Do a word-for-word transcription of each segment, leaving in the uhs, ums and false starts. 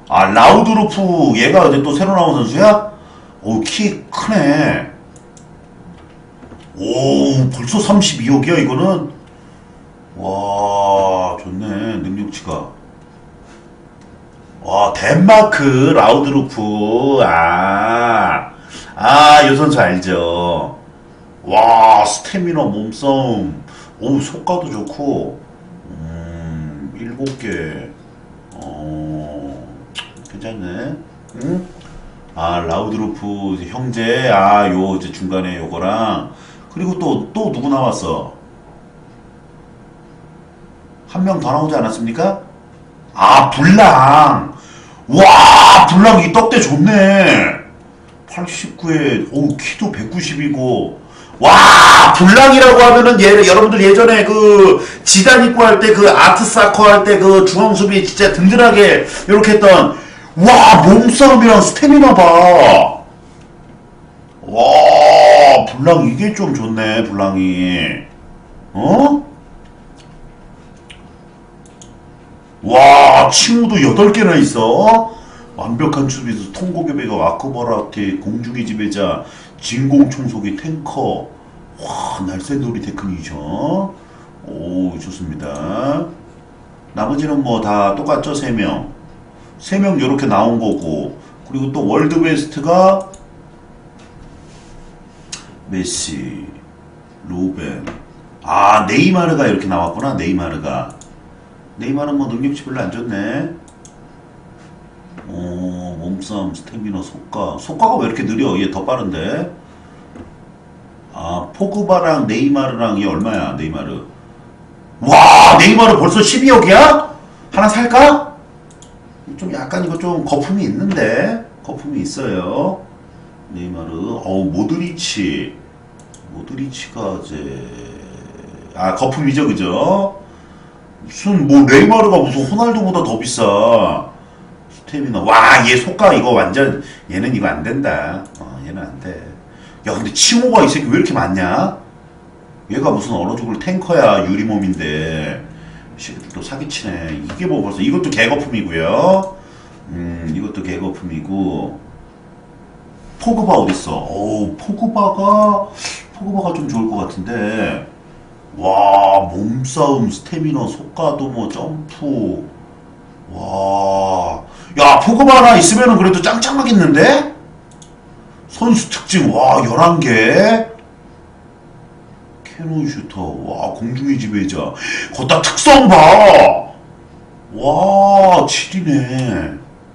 아, 라우드루프, 얘가 어제 또 새로 나온 선수야? 오, 키 크네. 오, 벌써 삼십이억이야, 이거는? 와, 좋네, 능력치가. 와, 덴마크, 라우드루프. 아, 아, 요 선수 알죠? 와, 스태미너, 몸싸움. 오, 속가도 좋고. 음, 일곱 개. 어, 괜찮네. 응? 아, 라우드루프 형제. 아, 요, 이제 중간에 요거랑. 그리고 또, 또 누구 나왔어? 한 명 더 나오지 않았습니까? 아, 불랑. 와, 불랑 이 떡대 좋네. 팔십구에, 오, 키도 백구십이고. 와, 불랑이라고 하면은, 예, 여러분들 예전에 그, 지단 입고 할 때 그 아트사커 할 때 그 중앙수비 진짜 든든하게 이렇게 했던, 와, 몸싸움이랑 스태미나 봐. 와, 불랑 이게 좀 좋네, 불랑이. 어? 와, 칭호도 여덟 개나 있어. 완벽한 수비수, 통곡의 배가, 아크버라티, 공중의 지배자, 진공 청소기, 탱커. 와, 날쌘돌이 테크니션. 오, 좋습니다. 나머지는 뭐 다 똑같죠, 세 명. 세 명 요렇게 나온 거고. 그리고 또 월드 베스트가 메시, 로벤. 아, 네이마르가 이렇게 나왔구나, 네이마르가. 네이마르는 뭐 능력치 별로 안 좋네. 어, 몸싸움, 스태미너, 속가. 속가가 왜 이렇게 느려? 얘 더 빠른데? 아, 포그바랑 네이마르랑 얘 얼마야, 네이마르? 와, 네이마르 벌써 십이억이야? 하나 살까? 좀 약간 이거 좀 거품이 있는데? 거품이 있어요. 네이마르. 어우, 모드리치. 모드리치가 이제, 아, 거품이죠, 그죠? 무슨, 뭐, 네이마르가 무슨 호날두보다 더 비싸. 스태미나. 와, 얘 속가 이거 완전, 얘는 이거 안 된다. 어, 얘는 안 돼. 야, 근데 칭호가 이 새끼 왜 이렇게 많냐? 얘가 무슨 얼어 죽을 탱커야, 유리몸인데. 이 새끼들 또 사기치네. 이게 뭐 벌써, 이것도 개거품이고요. 음, 이것도 개거품이고. 포그바 어딨어? 어우, 포그바가, 포그바가 좀 좋을 것 같은데. 와, 몸싸움, 스태미너, 속가도 뭐, 점프. 와, 야, 포그바 하나 있으면은 그래도 짱짱하겠는데? 선수 특징, 와, 열한 개. 캐논 슈터, 와, 공중의 지배자. 거기다 특성 봐! 와, 칠이네.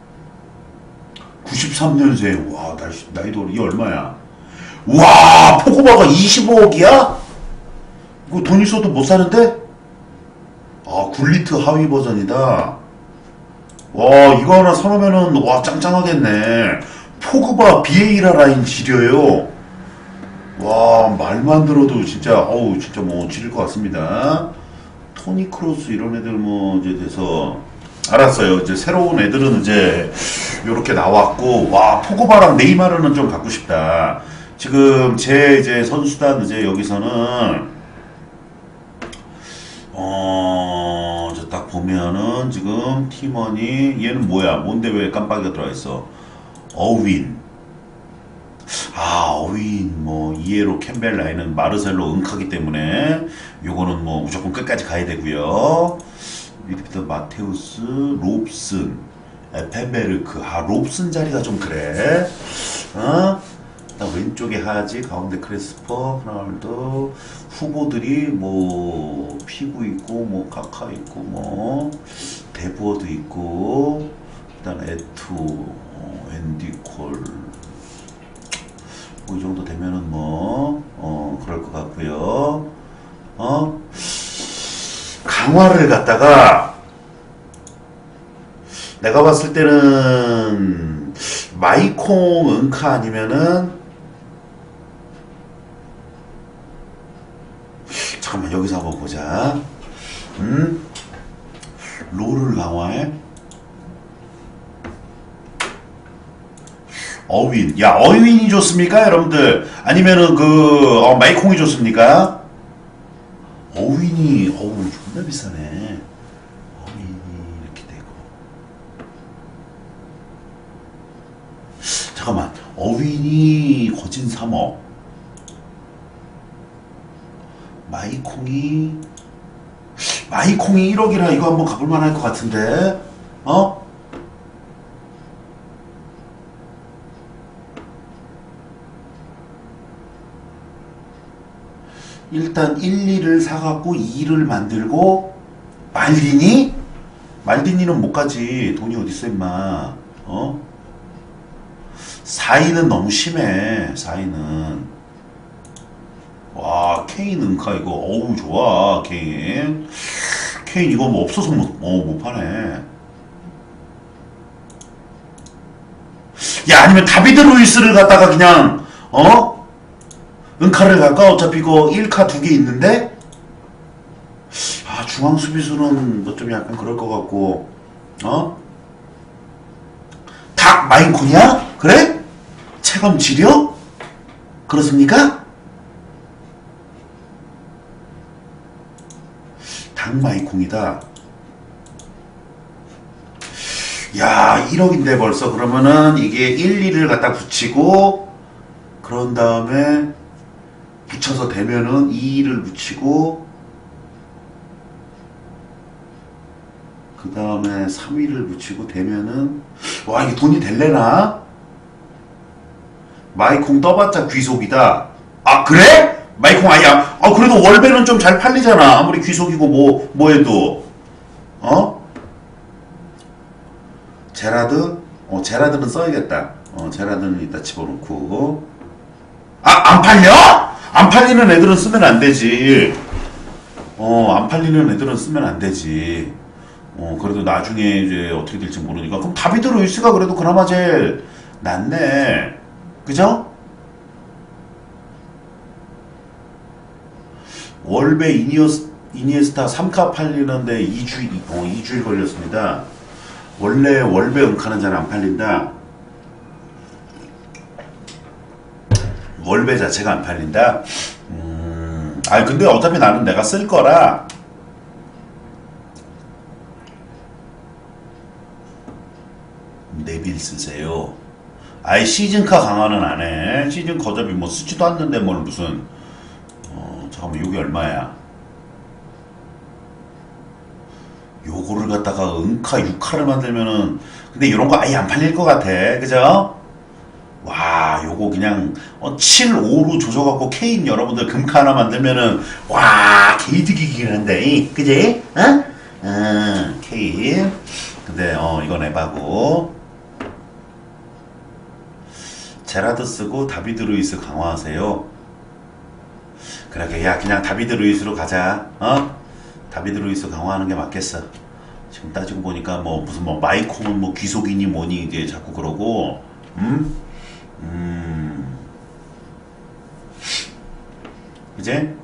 구십삼 년생, 와, 나이, 나이도, 이 얼마야? 와, 포그바가 이십오억이야? 이거 돈 있어도 못 사는데? 아, 굴리트 하위 버전이다. 와, 이거 하나 사놓으면은, 와, 짱짱하겠네. 포그바 비에이라 라인 지려요. 와, 말만 들어도 진짜, 어우, 진짜 뭐, 지릴 것 같습니다. 토니 크로스 이런 애들 뭐, 이제 돼서, 알았어요. 이제 새로운 애들은 이제, 요렇게 나왔고, 와, 포그바랑 네이마르는 좀 갖고 싶다. 지금 제 이제 선수단 이제 여기서는, 어, 저 딱 보면은 지금 팀원이 얘는 뭐야? 뭔데 왜 깜빡이가 들어와 있어? 어윈. 아, 어윈 뭐 이에로 캠벨 라인은 마르셀로 응카기 때문에 요거는 뭐 무조건 끝까지 가야 되고요. 미드필더 마테우스, 롭슨, 에펜베르크. 아, 롭슨 자리가 좀 그래. 어? 왼쪽에 하지, 가운데 크레스퍼, 호날두, 후보들이 뭐 피구 있고 뭐 카카 있고 뭐 데브워드 있고, 일단 에투, 어, 앤디 콜, 뭐 이 정도 되면은 뭐 어 그럴 것 같고요. 어 강화를 갖다가 내가 봤을 때는 마이콩 은카 아니면은, 잠깐만 여기서 한번 보자. 음? 롤을 강화해? 어윈. 야, 어윈이 좋습니까 여러분들? 아니면은 그 어, 마이콩이 좋습니까? 어윈이, 어우, 존나 비싸네. 어윈이 이렇게 되고, 잠깐만. 어윈이 거진 삼억. 마이콩이 마이콩이 일억이라 이거 한번 가볼만 할 것 같은데. 어? 일단 일, 이를 사갖고 이를 만들고 말디니? 말디니는 못 가지. 돈이 어딨어 임마. 어? 사 위는 너무 심해. 사 위는 와 케인 은카 이거 어우 좋아. 케인 케인 이거 뭐 없어서 못, 어, 못 파네. 야 아니면 다비드 루이스를 갖다가 그냥 어? 은카를 갈까? 어차피 이거 일 카 두 개 있는데 아 중앙 수비수는 뭐 좀 약간 그럴 것 같고 어? 닭 마인콘이야? 그래? 체감 지려? 그렇습니까? 닭 마인콘이다. 야 일억인데 벌써. 그러면은 이게 일, 이를 갖다 붙이고 그런 다음에 붙여서 되면은 이, 이를 붙이고 그 다음에 삼 위를 붙이고 되면은 와 이게 돈이 될래나? 마이콩 떠봤자 귀속이다. 아 그래? 마이콩 아니야. 아 그래도 월배는 좀 잘 팔리잖아. 아무리 귀속이고 뭐 뭐해도 어? 제라드? 어 제라드는 써야겠다. 어 제라드는 이따 집어넣고. 아 안 팔려? 안 팔리는 애들은 쓰면 안 되지. 어 안 팔리는 애들은 쓰면 안 되지. 어 그래도 나중에 이제 어떻게 될지 모르니까. 그럼 다비드 루이스가 그래도 그나마 제일 낫네. 그죠? 월배 이니어스, 이니에스타 삼 카 팔리는데 이 주일, 어, 이 주일 걸렸습니다. 원래 월배 은카는 잘 안 팔린다. 월배 자체가 안 팔린다. 음, 아 근데 어차피 나는 내가 쓸 거라. 네빌 쓰세요. 아예 시즌카 강화는 안 해. 시즌 거접이 뭐 쓰지도 않는데 뭘 무슨. 어 잠깐만 요게 얼마야? 요거를 갖다가 은카 육 카를 만들면은 근데 요런 거 아예 안 팔릴 것 같아. 그죠? 와 요거 그냥 어, 칠, 오로 조져갖고 케인 여러분들 금카 하나 만들면은 와 개이득이긴 한데 그지? 어? 어 케인 근데 어 이건 에바고 제라드 쓰고 다비드 루이스 강화하세요. 그러게 야 그냥 다비드 루이스로 가자. 어? 다비드 루이스 강화하는 게 맞겠어. 지금 따지고 보니까 뭐 무슨 뭐 마이콩은 뭐 귀속이니 뭐니 이제 자꾸 그러고 음? 음. 이제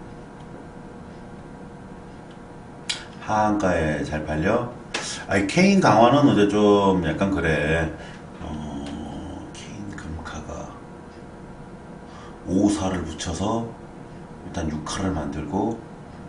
하한가에 잘 팔려? 아니 케인 강화는 어제 좀 약간 그래. 어, 케인 금카가 오, 사를 붙여서 일단 육 카를 만들고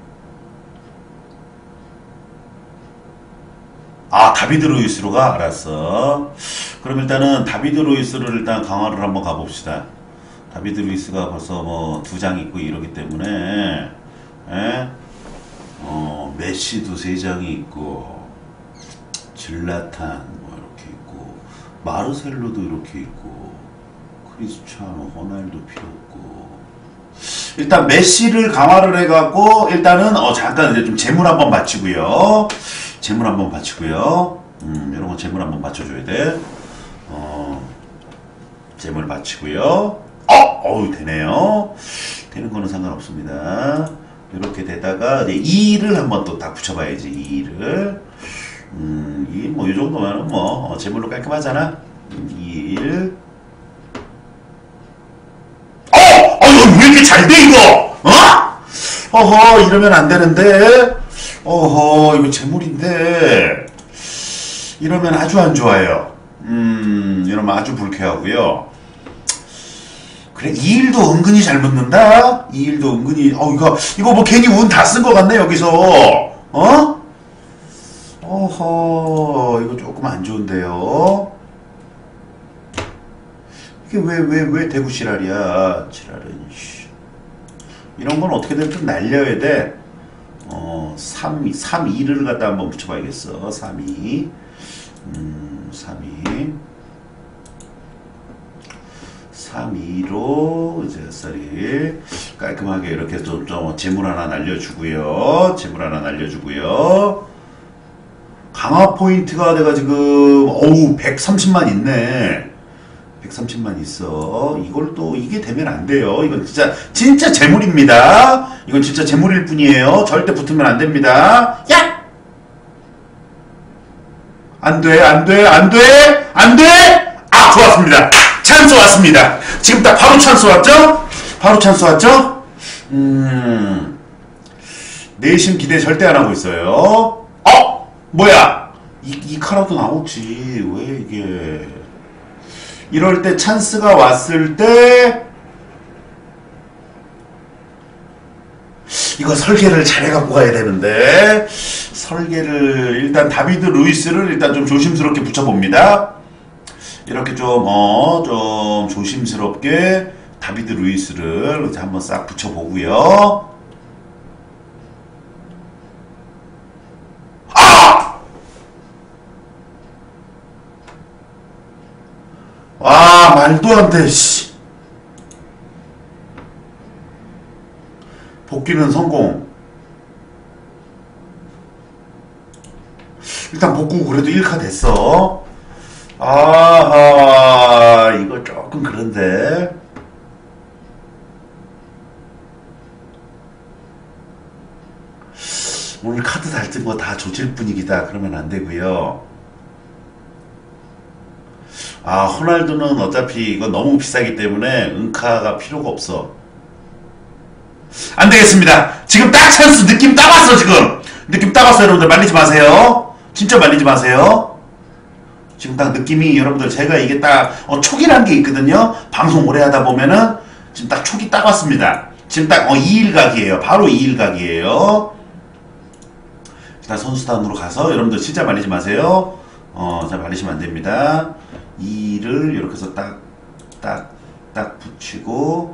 아 다비드 루이스로 가? 알았어. 그럼 일단은 다비드 루이스를 일단 강화를 한번 가봅시다. 다비드 루이스가 벌써 뭐 두 장 있고 이러기 때문에 에? 어 메시도 세 장이 있고 질라탄 뭐 이렇게 있고 마르셀로도 이렇게 있고 크리스티아노 호날두 필요 없고 일단 메시를 강화를 해갖고 일단은 어 잠깐 이제 좀 재물 한번 맞추고요. 재물 한번 받치고요. 음, 이런 거 재물 한번 맞춰줘야 돼. 어, 재물 받치고요. 어, 어우 되네요. 되는 거는 상관없습니다. 이렇게 되다가 이제 이를 한번 또 딱 붙여봐야지. 이를. 음, 이 뭐 이 정도면은 뭐 어, 재물로 깔끔하잖아. 음, 일. 어, 어, 왜 이렇게 잘 돼 이거? 어? 어허, 이러면 안 되는데. 어허 이거 재물인데 이러면 아주 안 좋아요. 음 이러면 아주 불쾌하고요. 그래 이 일도 은근히 잘 붙는다. 이 일도 은근히 어 이거 이거 뭐 괜히 운 다 쓴 것 같네 여기서. 어? 어허 이거 조금 안 좋은데요. 이게 왜, 왜, 왜 대구 지랄이야. 지랄은, 씨. 이런 건 어떻게든 좀 날려야 돼. 어, 삼, 삼, 이를 갖다 한번 붙여봐야겠어. 삼, 이. 음, 삼, 이. 삼, 이로 이제 쌀이 깔끔하게 이렇게 좀, 좀 재물 하나 날려주고요. 재물 하나 날려주고요. 강화 포인트가 내가 지금 어우 백삼십만 있네. 백삼십만 있어. 이걸 또 이게 되면 안 돼요. 이건 진짜 진짜 재물입니다. 이건 진짜 재물일 뿐이에요. 절대 붙으면 안 됩니다. 야! 안 돼, 안 돼, 안 돼, 안 돼! 아, 좋았습니다. 찬스 왔습니다. 지금 딱 바로 찬스 왔죠? 바로 찬스 왔죠? 음. 내심 기대 절대 안 하고 있어요. 어? 뭐야? 이, 이 카라도 나오지. 왜 이게. 이럴 때 찬스가 왔을 때 이거 설계를 잘 해갖고 가야 되는데 설계를 일단 다비드 루이스를 일단 좀 조심스럽게 붙여봅니다. 이렇게 좀, 어, 좀 조심스럽게 다비드 루이스를 이제 한번 싹 붙여보고요. 아! 와, 말도 안 돼, 씨. 복귀는 성공. 일단 복구 그래도 일 카 됐어. 아하, 이거 조금 그런데. 오늘 카드 달뜬 거 다 조질 분위기다. 그러면 안 되고요. 아, 호날두는 어차피 이거 너무 비싸기 때문에 은카가 필요가 없어. 안 되겠습니다. 지금 딱 찬스 느낌 딱 왔어, 지금. 느낌 딱 왔어, 여러분들. 말리지 마세요. 진짜 말리지 마세요. 지금 딱 느낌이 여러분들 제가 이게 딱 어, 촉이란 게 있거든요. 방송 오래 하다 보면은 지금 딱 촉이 딱 왔습니다. 지금 딱 어, 이 일각이에요. 바로 이 일각이에요. 일단 선수단으로 가서 여러분들 진짜 말리지 마세요. 어, 자, 말리시면 안 됩니다. 이를 이렇게 해서 딱, 딱, 딱 붙이고.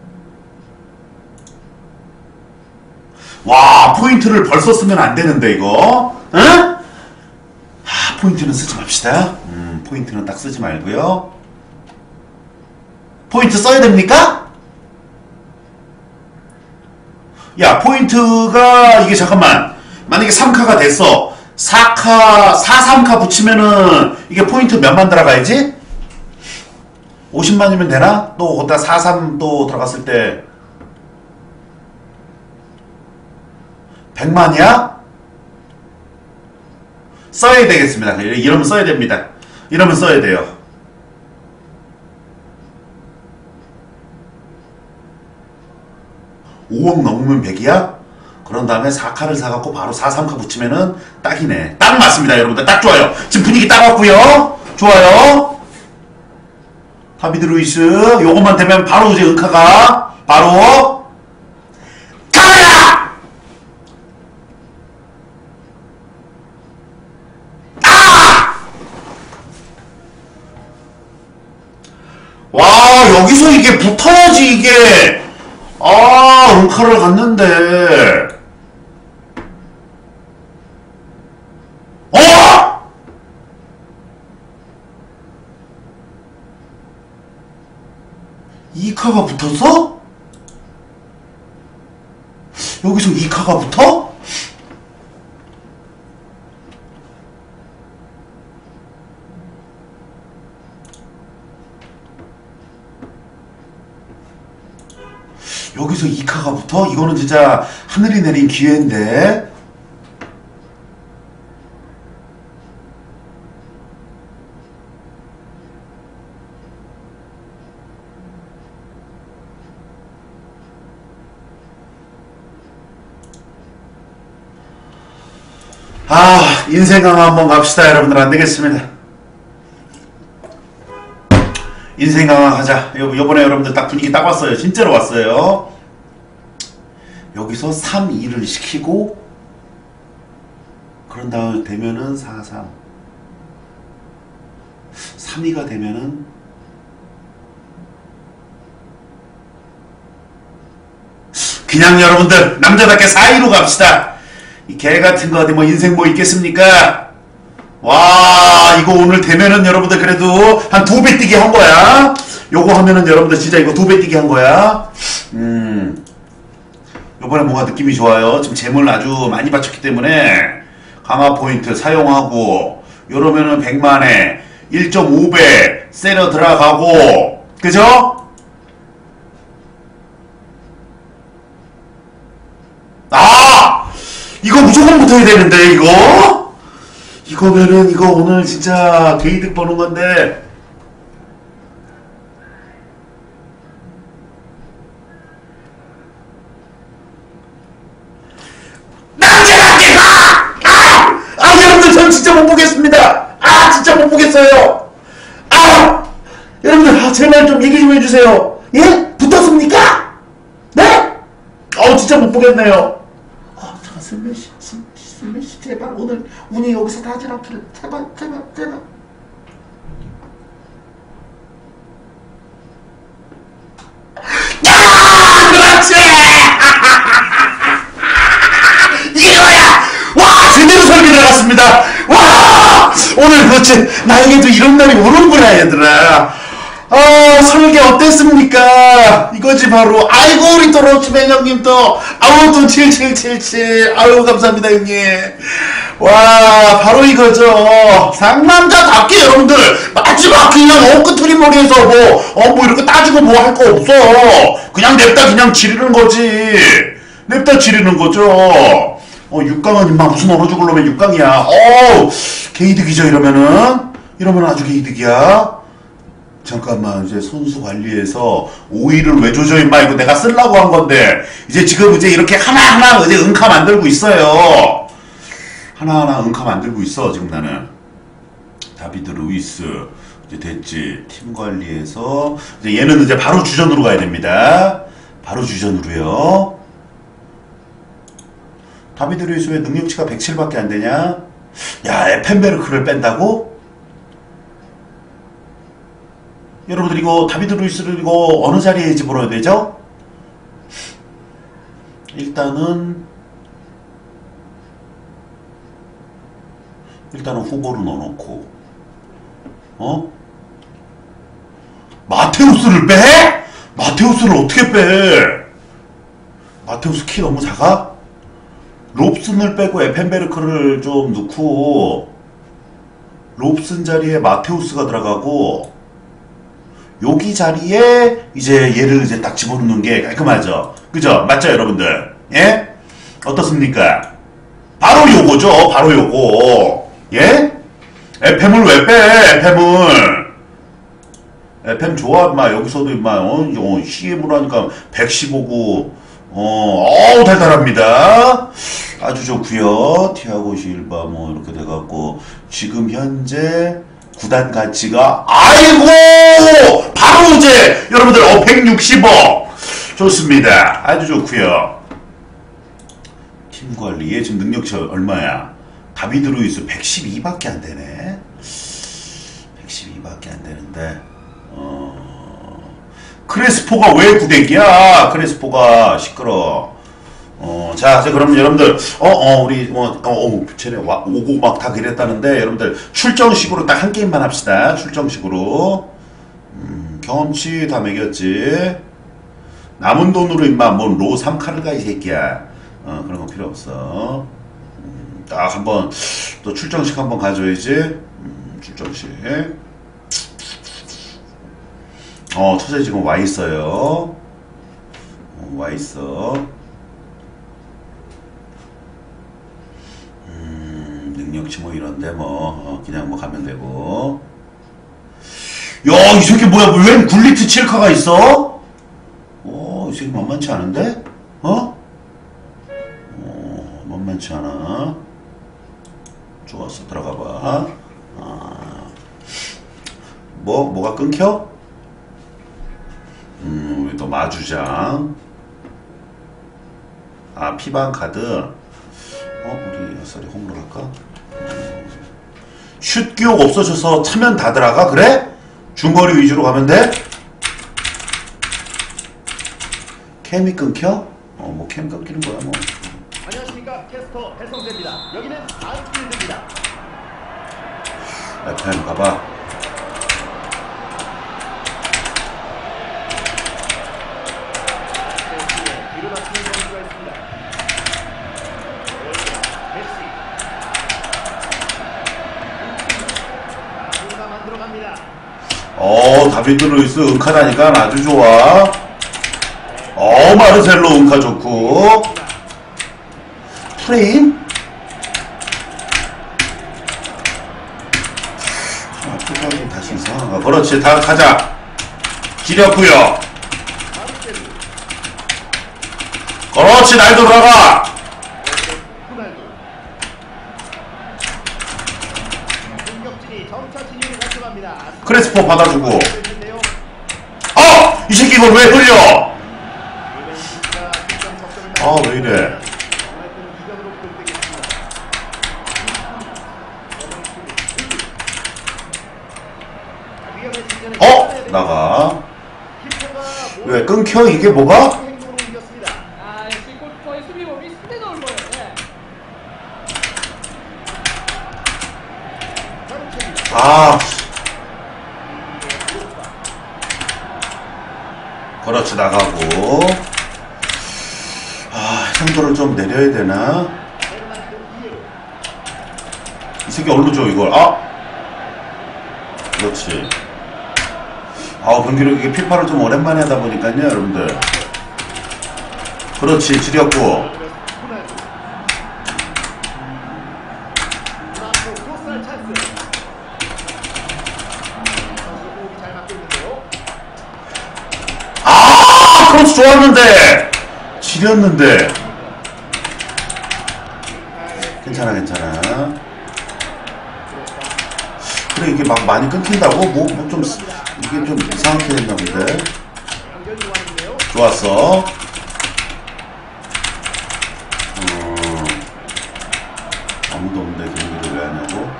와, 포인트를 벌써 쓰면 안 되는데, 이거. 응? 아, 포인트는 쓰지 맙시다. 음, 포인트는 딱 쓰지 말고요. 포인트 써야 됩니까? 야, 포인트가, 이게 잠깐만. 만약에 삼 카가 됐어. 사 카, 사, 삼 카 붙이면은, 이게 포인트 몇만 들어가야지? 오십만이면 되나? 또, 거기다 사, 삼 또 들어갔을 때, 백만이야? 써야 되겠습니다. 이러면 써야 됩니다. 이러면 써야 돼요. 오억 넘으면 백이야? 그런 다음에 사 카를 사갖고 바로 사, 삼 카 붙이면은 딱이네. 딱 맞습니다, 여러분들. 딱 좋아요. 지금 분위기 딱 왔고요. 좋아요. 다비드 루이스. 요것만 되면 바로 이제 은카가 바로 가라! 아! 와, 여기서 이게 붙어야지, 이게. 아, 은카를 갔는데. 어! 이 카가 붙었어? 여기서 이 카가 붙어? 여기서 이 카가 붙어? 이거는 진짜 하늘이 내린 기회인데. 아, 인생 강화 한번 갑시다, 여러분들. 안 되겠습니다. 인생 강화 가자. 요, 요번에 여러분들 딱 분위기 딱 왔어요. 진짜로 왔어요. 여기서 삼, 이를 시키고, 그런 다음에 되면은 사, 삼. 삼, 이가 되면은 그냥 여러분들 남자답게 사이로 갑시다. 이 개 같은 거 어디 뭐 인생 뭐 있겠습니까? 와 이거 오늘 되면은 여러분들 그래도 한 두 배 뛰기 한 거야. 요거 하면은 여러분들 진짜 이거 두 배 뛰기 한 거야. 음 요번에 뭔가 느낌이 좋아요. 지금 재물 아주 많이 받쳤기 때문에 강화 포인트 사용하고 요러면은 백만에 일 점 오 배 세려 들어가고 그죠? 아! 이거 무조건 붙어야 되는데 이거? 이거면은 이거 오늘 진짜 개이득 보는 건데 남자답게 가! 아! 아 여러분들 전 진짜 못 보겠습니다. 아 진짜 못 보겠어요. 아! 여러분들 아, 제발 좀 얘기 좀 해주세요. 예? 붙었습니까? 네? 어 진짜 못 보겠네요. 아 잠깐 슬래시 슬래시 제발 오늘 운이 여기서 다 지나기를 제발 제발 제발. 야 그렇지. 이거야. 와 제대로 설계 들어갔습니다. 와 오늘 그렇지 나에게도 이런 날이 오는구나 얘들아. 아 설계 어땠습니까? 이거지 바로. 아이고 우리 또 로치맨 형님 또 아우 또 칠칠칠칠 아유 감사합니다 형님. 와 바로 이거죠. 상남자답게 여러분들 마지막 그냥 엉끄트리 머리에서 뭐 어 뭐 이렇게 따지고 뭐 할 거 없어. 그냥 냅다 그냥 지르는 거지. 냅다 지르는 거죠. 어 육 강은 임마 무슨 얼어 죽을려면 육 강이야. 어우 개이득이죠 이러면은. 이러면 아주 개이득이야. 잠깐만 이제 선수 관리해서 오일을 왜 조져 임마. 이거 내가 쓰려고 한 건데 이제 지금 이제 이렇게 하나하나 이제 응카 만들고 있어요. 하나하나 응카 만들고 있어 지금 나는. 다비드 루이스 이제 됐지. 팀 관리해서 이제 얘는 이제 바로 주전으로 가야 됩니다. 바로 주전으로요. 다비드 루이스 왜 능력치가 백칠밖에 안 되냐? 야 에펜베르크를 뺀다고? 여러분들 이거 다비드 루이스를 이거 어느 자리에 집어넣어야 되죠? 일단은 일단은 후보를 넣어놓고 어? 마테우스를 빼? 마테우스를 어떻게 빼? 마테우스 키 너무 작아? 롭슨을 빼고 에펜베르크를 좀 넣고 롭슨 자리에 마테우스가 들어가고 여기 자리에 이제 얘를 이제 딱 집어넣는 게 깔끔하죠. 그죠? 맞죠 여러분들? 예? 어떻습니까? 바로 요거죠. 바로 요거. 예? 에프엠을 왜 빼? 에프엠을. 에프엠 좋아 임마. 여기서도 임마 어, 어 씨엠으로 하니까 백십오구 어, 어우 달달합니다. 아주 좋구요. 티아고 실바 뭐 이렇게 돼갖고 지금 현재 구단 가치가 아이고 바로 이제 여러분들 어 백육십억 좋습니다. 아주 좋구요. 팀 관리에 지금 능력치 얼마야? 다비드 루이스 백십이밖에 안 되네. 백십이밖에 안 되는데 어 크레스포가 왜 구대기야? 크레스포가 시끄러. 어, 자, 자, 그럼 여러분들, 어, 어, 우리, 뭐, 어, 어, 쟤네 와, 오고 막 다 그랬다는데, 여러분들, 출정식으로 딱 한 게임만 합시다. 출정식으로. 음, 경험치 다 매겼지. 남은 돈으로 임마, 뭐, 로 삼 칼을 가, 이 새끼야. 어, 그런 거 필요 없어. 음, 딱 한 번, 또 출정식 한 번 가져야지. 음, 출정식. 어, 처제 지금 와 있어요. 어, 와 있어. 능력치 뭐 이런데 뭐 어, 그냥 뭐 가면 되고. 야 이 새끼 뭐야 웬 굴리트 칠카가 있어? 어 이 새끼 만만치 않은데? 어? 어 만만치 않아. 좋았어 들어가봐. 아. 뭐 뭐가 끊겨? 음 우리 또 마주장. 아 피방 카드. 어 우리 햇살이 홈으로 갈까? 슛 기억 없어져서 차면 다 들어가? 그래? 중거리 위주로 가면 돼? 캠이 끊겨? 어 뭐 캠 깎이는 거야 뭐. 안녕하십니까, 캐스터 배성재입니다. 여기는 안필드입니다. 에프엠 가봐. 뒤로 맞추는 선수가 있습니다. 메시. 누가 만들어 갑니다. 어, 다비드 루이스 은카라니까 아주 좋아. 어, 마르셀로 은카 좋고. 프레임? 앞쪽까지 다시 이상한가. 그렇지, 다 가자. 지렸구요. 그렇지, 날 돌아가. 크레스포 받아주고. 어! 이 새끼 이걸 왜 흘려? 아, 왜 이래? 어? 나가. 왜 끊겨? 이게 뭐가? 아. 그렇지, 나가고. 아, 상도를 좀 내려야 되나? 이 새끼 얼로 줘, 이걸. 아! 그렇지. 아우, 경기력 이게 피파를 좀 오랜만에 하다 보니까요, 여러분들. 그렇지, 지렸고. 아! 크로스 좋았는데! 지렸는데. 괜찮아, 괜찮아. 그래, 이게 막 많이 끊긴다고? 뭐, 뭐 좀, 이게 좀 이상하게 됐나 본데. 좋았어. 어, 아무도 없는데 경기를 왜 하냐고?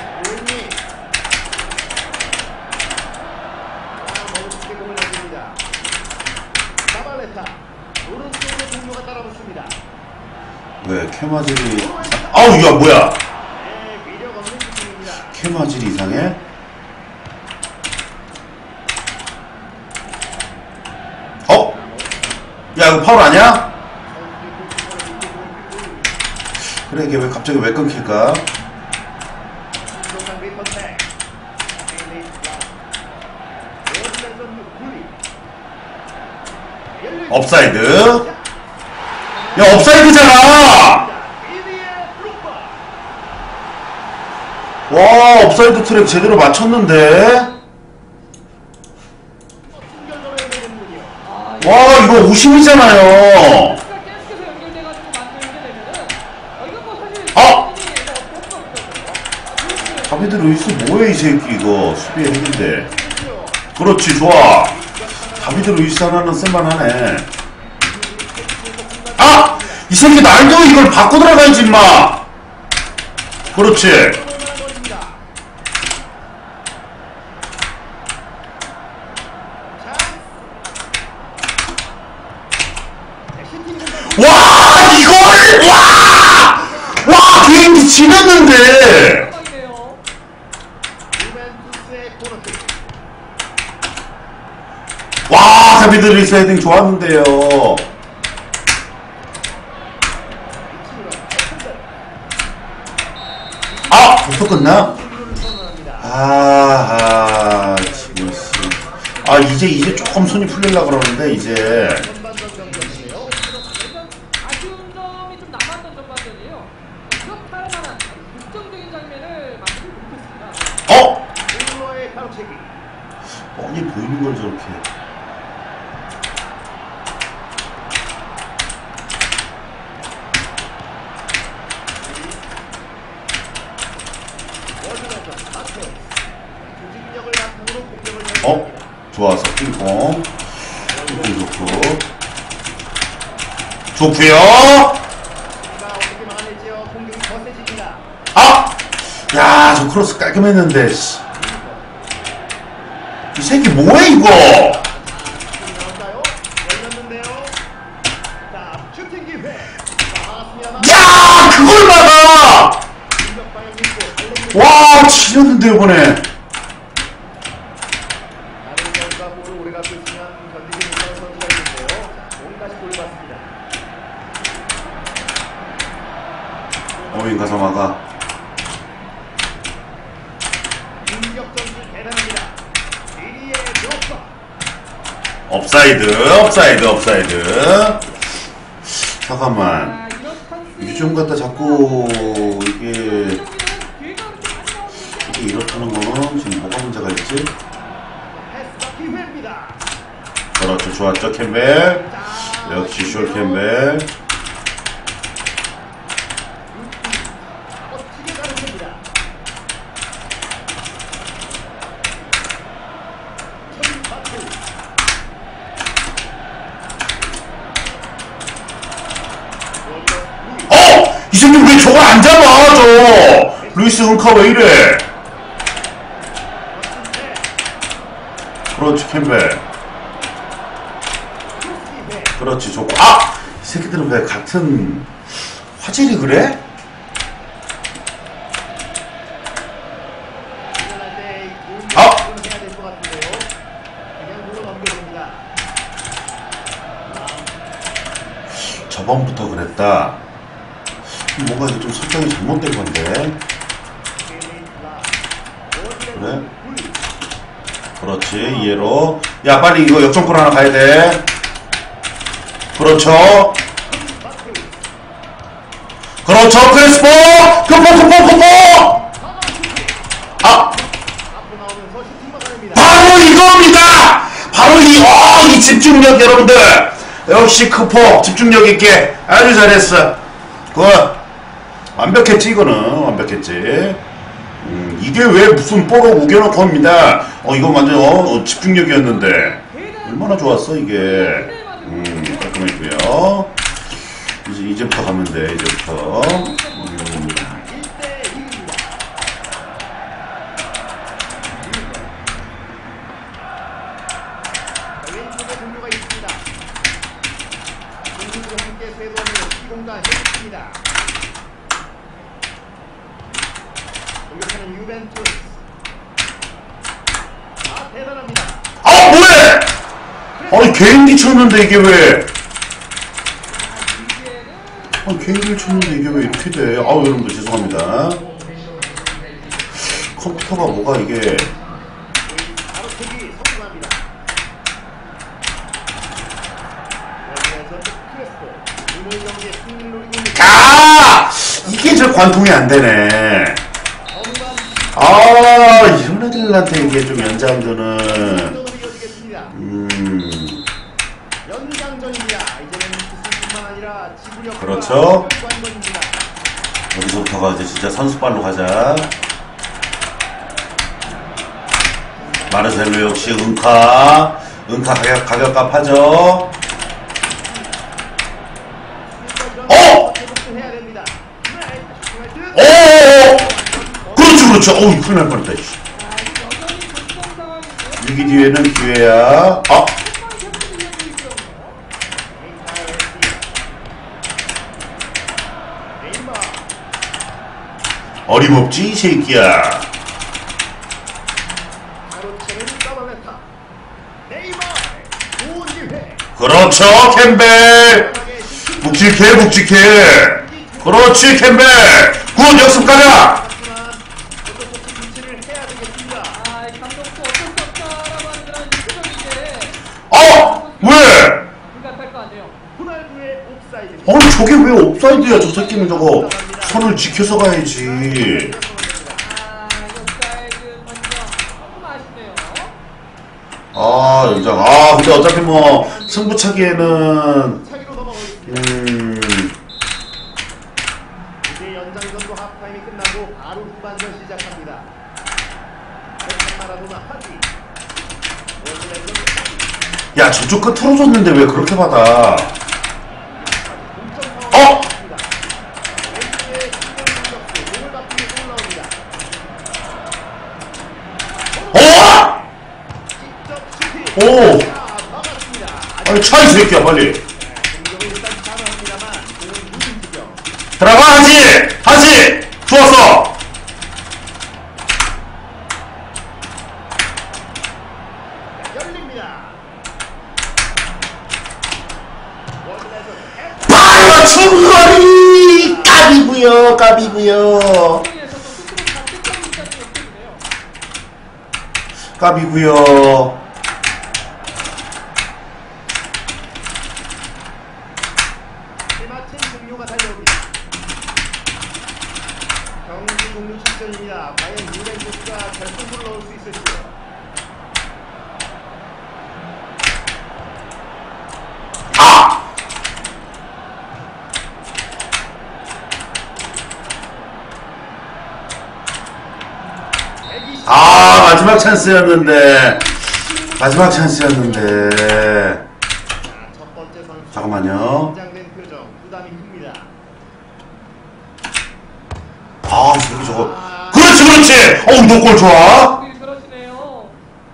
왜 캐마질이 아우 야 뭐야 캐마질이 이상해? 어? 야 이거 파울 아니야? 그래 이게 왜 갑자기 왜 끊길까? 업사이드. 야 업사이드잖아. 와 업사이드 트랙 제대로 맞췄는데. 와 이거 오심이잖아요. 아! 다비드 루이스 뭐해 이 새끼 이거 수비의 핵인데. 그렇지 좋아. 다비드 루이스 하나는 쓸만하네. 아! 이 새끼 날도 이걸 바꿔 들어가야지 임마. 그렇지. 와 이걸 와! 와 비행기 지났는데. 와 다비드 루이스 헤딩 좋았는데요. 아! 벌써 끝나? 아, 아, 지금, 아, 이제, 이제 조금 손이 풀리려고 그러는데, 이제. 아쉬운 점이 좀 남았던 전반전이에요. 기억할 만한 극적인 장면을 만들지 못했습니다. 어? 뻔히 보이는 걸 저렇게. 어? 좋아서 핑퐁 핑퐁 좋고 좋구요. 아! 야 저 크로스 깔끔했는데 씨. 이 새끼 뭐해 이거. 치렸는데 이번에. 다른 선수가 볼을 오래 갖고 있으면 견디지 못하는 선수가 있는데요. 공 다시 돌려봤습니다. 어인 가서 막아. 공격 전술 대단합니다. 지리의 드롭바. 업사이드, 업사이드, 업사이드. 잠깐만. 아, 이런 찬스. 유좀 갖다 자꾸 이게 경기는 기회가 그렇게 많이 나오는 게 이게 이렇다는 거는 지금 뭐가 문제가 있지? 패스가 기회입니다. 그렇죠, 좋았죠, 캠벨. 자, 역시 숄 캠벨. 멋지게 가르칩니다. 천박수. 어! 이 새끼 왜 저걸 안 잡아, 저! 루이스 은카 왜 이래? 그렇지, 캠벨. 그렇지, 좋고. 아! 이 새끼들은 왜 같은 화질이 그래? 아! 해야 될 것 같은데요. 그냥 물어 넘겨줍니다. 저번부터 그랬다. 뭔가 이게 좀 설정이 잘못된 건데. 그래? 그렇지, 이해로. 야, 빨리 이거 역전골 하나 가야 돼. 그렇죠. 그렇죠, 크리스포! 급포, 급포, 급포! 아! 앞으로 나오면서 슈팅 막아냅니다. 바로 이겁니다! 바로 이, 어, 이 집중력, 여러분들! 역시 크포, 집중력 있게. 아주 잘했어. 그거, 완벽했지, 이거는. 완벽했지. 음, 이게 왜 무슨 뽀로 우겨놓고 합니다. 어, 이거 완전, 어, 집중력이었는데. 얼마나 좋았어, 이게. 음, 깔끔했고요. 이제, 이제부터 가면 돼, 이제부터. 음. 일 대 일입니다. 왼쪽에 동료가 있습니다. 공격으로 함께 쇄도하며 시공간 해줬습니다. 공격하는 유벤투스. 아, 대단합니다. 아, 뭐해! 아니, 개인기 쳤는데, 이게 왜. 아니, 개인기를 쳤는데, 이게 왜 이렇게 돼. 아우, 여러분들, 죄송합니다. 컴퓨터가 뭐가 이게. 바로 택이 성공합니다. 여기에서 크레스포. 오늘 경기에 승리를 노리고 있는 아! 이게 저 관통이 안 되네. 건강 아, 이런 애들한테 이게 좀 연장전은. 전으로 이어지겠습니다. 음. 연장전입니다. 이제는 기술뿐만 아니라 지구력 그렇죠. 관건입니다. 여기서부터가 이제 진짜 선수발로 가자. 마르셀로 역시 은카. 은카 가격, 가격값 하죠. 어! 해야 됩니다. 네, 오! 그렇죠, 그렇죠. 어우, 큰일 날 뻔했다. 이씨. 여전히 접전 상황이고요. 위기 뒤에는 기회야. 아! 어림없지, 이 새끼야. 그렇죠, 캠벨. 묵직해, 묵직해. 그렇지, 캠벨. 굿, 역습 가자. 아, 이 감독도 어쩔 수 없다라고 하는 그런 표정인데 어! 왜? 불가피할 거 아니에요. 아니, 저게 왜 옵사이드야, 저 새끼는 저거. 선을 지켜서 가야지. 아, 역사이드 판정 조금 아쉽네요. 아, 연장. 아, 근데 어차피 뭐, 승부차기에는, 음, 이제 연장전도 하프타임이 끝나고 바로 후반전 시작합니다. 마라도나 하지. 야, 저쪽 끝 틀어줬는데 왜 그렇게 받아? 어? 어? 오! 아니, 차, 이 새끼야, 빨리. 들어가, 하지! 하지! 좋았어! 바로 중거리 까비구요 까비구요 에서도 스스로 자책하는 입장이 없거든요. 까비구요. 때마침 종료가 달려옵니다. 경기 종료 직전입니다. 과연 유벤투스가 결승골을 넣을 수 있을지요. 아! 아 마지막 찬스였는데 마지막 찬스였는데 자, 첫 번째 선수. 잠깐만요. 긴장된 표정, 부담이 큽니다. 아 저기 저거 그렇지 그렇지 어우 노골 좋아. 여기 그러시네요.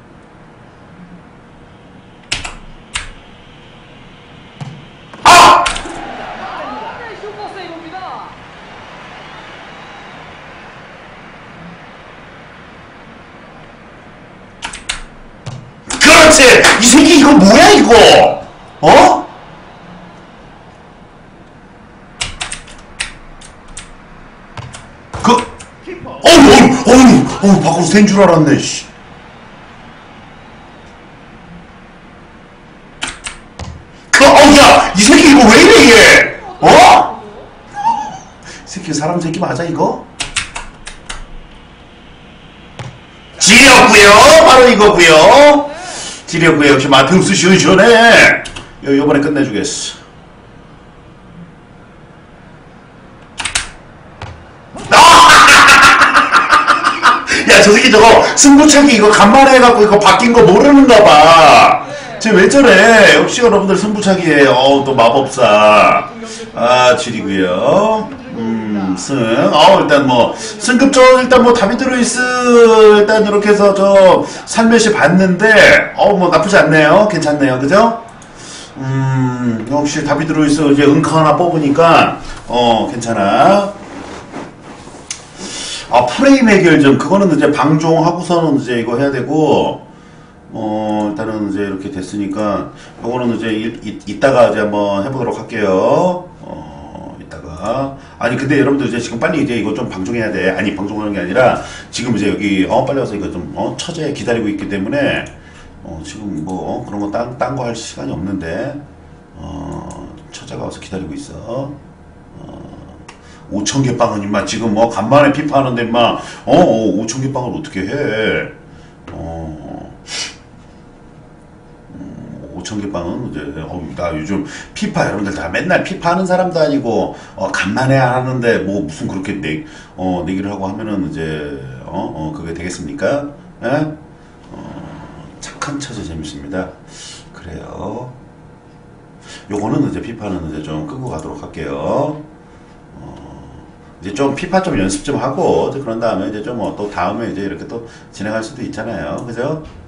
아! 네, 슈퍼 세이브입니다. 그렇지 이 새끼 이거 뭐야 이거 어? 그 키퍼. 어우 어우 어우 어우 밖으로 샌 줄 알았네 씨. 그 어우 야이 새끼 이거 왜 이래 얘 어? 이 새끼 사람 새끼 맞아 이거? 지렸구요 바로 이거구요 지렸구요 역시 마틴스 시원시원해 요, 요번에 끝내주겠어. 야, 저 새끼 저거 승부차기 이거 간만에 해갖고 이거 바뀐 거 모르는가 봐. 쟤 왜 저래? 역시 여러분들 승부차기에 어우 또 마법사. 아, 지리고요. 음, 승. 어, 일단 뭐 승급전 일단 뭐 다비드 루이스 일단 이렇게 해서 저 살며시 봤는데 어, 뭐 나쁘지 않네요. 괜찮네요. 그죠? 음, 역시 다비드 루이스 이제 은카 하나 뽑으니까 어, 괜찮아. 아, 프레임 해결점 그거는 이제 방종하고서는 이제 이거 해야 되고 어 일단은 이제 이렇게 됐으니까 요거는 이제 이, 이, 이따가 이제 한번 해보도록 할게요. 어 이따가 아니 근데 여러분들 이제 지금 빨리 이제 이거 좀 방종해야 돼. 아니 방종하는 게 아니라 지금 이제 여기 어 빨리 와서 이거 좀 어 처제 기다리고 있기 때문에 어 지금 뭐 어, 그런 거 딴 딴 거 할 시간이 없는데 어 처제가 와서 기다리고 있어. 오천 개 빵은 임마 지금 뭐 간만에 피파하는데 임마 어, 어 오천 개 빵을 어떻게 해? 어 음, 오천 개 빵은 이제 어, 나 요즘 피파 여러분들 다 맨날 피파 하는 사람도 아니고 어 간만에 하는데 뭐 무슨 그렇게 내 어 내기를 하고 하면은 이제 어, 어 그게 되겠습니까? 예? 어, 착한 처제 재밌습니다. 그래요. 요거는 이제 피파는 이제 좀 끄고 가도록 할게요. 이제 좀 피파 좀 연습 좀 하고 그런 다음에 이제 좀 또 다음에 이제 이렇게 또 진행할 수도 있잖아요. 그죠?